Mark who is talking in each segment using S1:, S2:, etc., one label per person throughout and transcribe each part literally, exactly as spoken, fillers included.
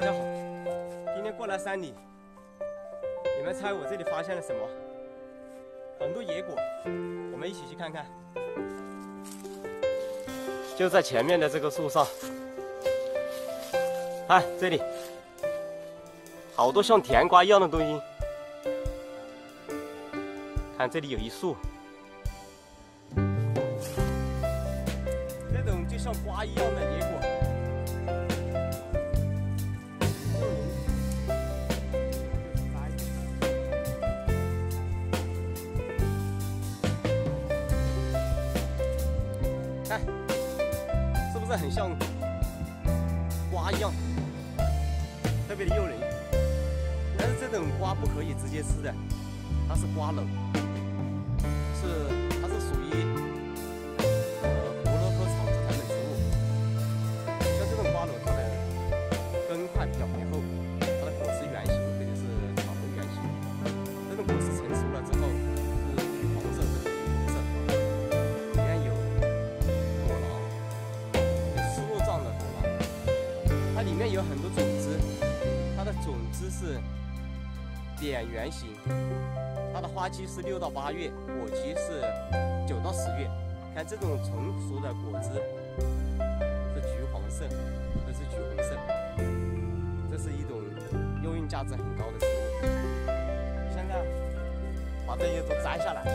S1: 家好，今天过来山里，你们猜我这里发现了什么？很多野果，我们一起去看看。就在前面的这个树上，看这里，好多像甜瓜一样的东西。看这里有一束，这种就像瓜一样的野果。 看，是不是很像瓜一样，特别的诱人？但是这种瓜不可以直接吃的，它是瓜篓，是它是属于呃胡萝卜草子藤的植物。像这种瓜篓，它的根块比较肥厚，它的果实圆形或者是草头圆形。这种果实成熟了之后是橘黄色或者橘红色，里面有 它里面有很多种子，它的种子是扁圆形，它的花期是六到八月，果期是九到十月。看这种成熟的果子是橘黄色，这是橘红色，这是一种药用价值很高的植物。现在把这些都摘下来。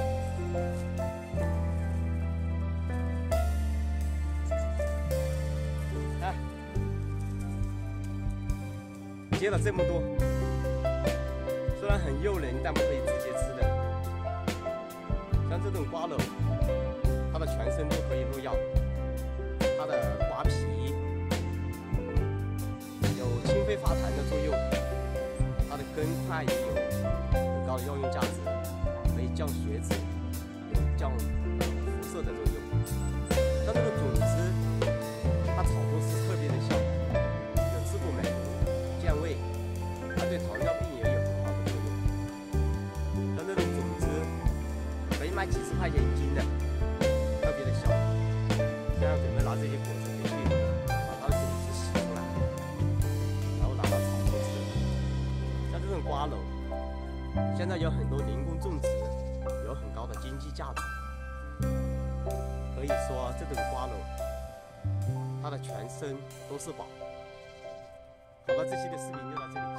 S1: 结了这么多，虽然很诱人，但不可以直接吃的。像这种瓜篓，它的全身都可以入药，它的瓜皮有清肺发痰的作用，它的根块也有很高的药用价值，可以降血脂，有降辐射的作用。像这个种子，它炒作是特别的香。 它对糖尿病也有很好的作用。像这种种子，可以卖几十块钱一斤的，特别的香。现在准备拿这些果子回去，把它的种子洗出来，然后拿到炒作吃。像这种瓜篓，现在有很多人工种植，有很高的经济价值。可以说，这种瓜篓，它的全身都是宝。好了，这期的视频就到这里。